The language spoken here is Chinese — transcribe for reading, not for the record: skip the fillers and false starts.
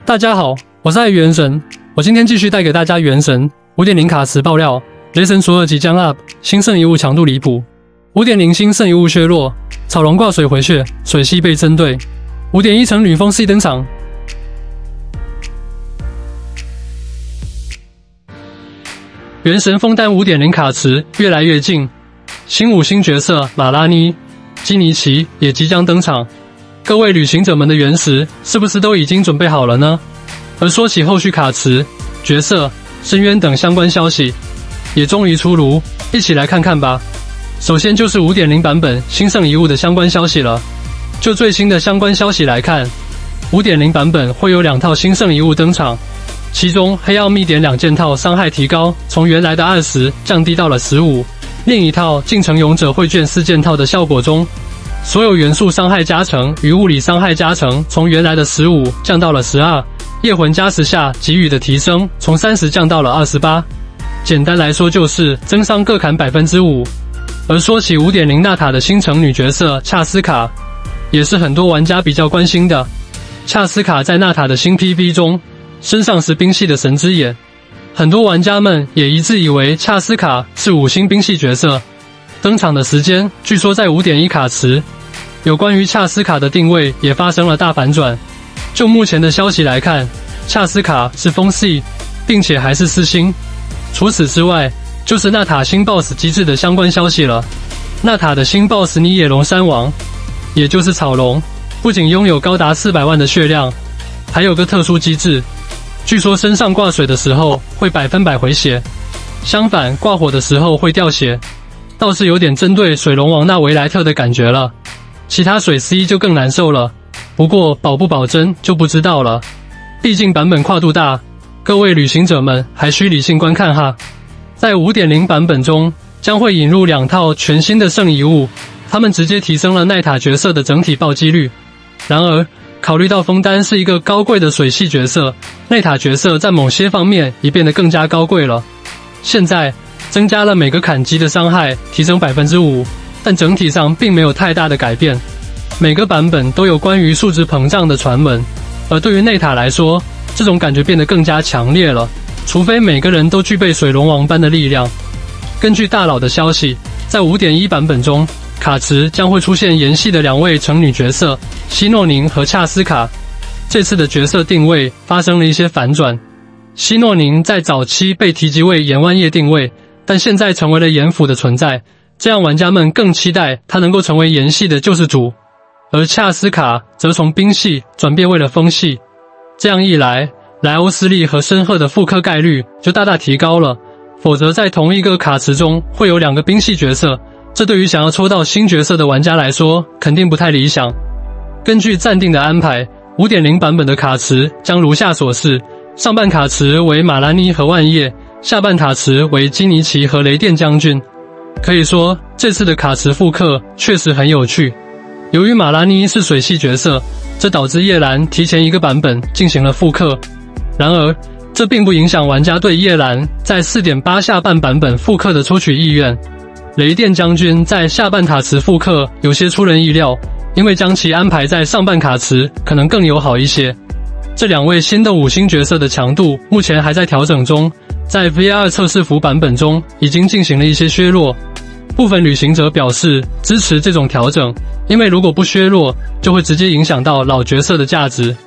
大家好，我是爱元神，我今天继续带给大家元神 5.0 卡池爆料，雷神索尔即将 up， 新圣遗物强度离谱。5.0 新圣遗物削弱，草龙挂水回血，水系被针对。5.1 成女风系登场。元神枫丹 5.0 卡池越来越近，新5星角色马拉妮、基尼奇也即将登场。各位旅行者们的原石是不是都已经准备好了呢？而说起后续卡池、角色、深渊等相关消息，也终于出炉，一起来看看吧。首先就是 5.0 版本新圣遗物的相关消息了。就最新的相关消息来看， 5.0 版本会有2套新圣遗物登场，其中黑曜密典2件套伤害提高，从原来的20降低到了15，另一套进城勇者绘卷4件套的效果中，所有元素伤害加成与物理伤害加成从原来的15降到了12，夜魂加持下给予的提升从30降到了28。简单来说就是增伤各砍 5%。而说起 5.0 纳塔的新城女角色恰斯卡，也是很多玩家比较关心的。恰斯卡在纳塔的新 PV 中身上是冰系的神之眼，很多玩家们也一致以为恰斯卡是5星冰系角色。登场的时间据说在 5.1 卡池，有关于恰斯卡的定位也发生了大反转。就目前的消息来看，恰斯卡是风系，并且还是4星。除此之外，就是纳塔新 BOSS 机制的相关消息了。纳塔的新 BOSS 尼野龙山王，也就是草龙，不仅拥有高达400万的血量，还有个特殊机制，据说身上挂水的时候会100%回血，相反挂火的时候会掉血，倒是有点针对水龙王纳维莱特的感觉了。其他水 C 就更难受了，不过保不保真就不知道了，毕竟版本跨度大，各位旅行者们还需理性观看哈。在 5.0 版本中将会引入2套全新的圣遗物，他们直接提升了奈塔角色的整体暴击率。然而考虑到枫丹是一个高贵的水系角色，奈塔角色在某些方面也变得更加高贵了。现在增加了每个砍击的伤害提升 5%， 但整体上并没有太大的改变。每个版本都有关于数值膨胀的传闻，而对于内塔来说，这种感觉变得更加强烈了，除非每个人都具备水龙王般的力量。根据大佬的消息，在 5.1 版本中，卡池将会出现炎系的2位成女角色希诺宁和恰斯卡。这次的角色定位发生了一些反转，希诺宁在早期被提及为炎湾叶定位，但现在成为了炎辅的存在，这样玩家们更期待他能够成为炎系的救世主。而恰斯卡则从冰系转变为了风系，这样一来，莱欧斯利和申赫的复刻概率就大大提高了，否则在同一个卡池中会有2个冰系角色，这对于想要抽到新角色的玩家来说肯定不太理想。根据暂定的安排， 5.0 版本的卡池将如下所示，上半卡池为马拉妮和万叶，下半卡池为基尼奇和雷电将军。可以说这次的卡池复刻确实很有趣。由于马拉妮是水系角色，这导致叶兰提前1个版本进行了复刻。然而这并不影响玩家对叶兰在 4.8 下半版本复刻的抽取意愿。雷电将军在下半卡池复刻有些出人意料，因为将其安排在上半卡池可能更友好一些。这2位新的5星角色的强度目前还在调整中，在 VR 测试服版本中已经进行了一些削弱。部分旅行者表示支持这种调整，因为如果不削弱，就会直接影响到老角色的价值。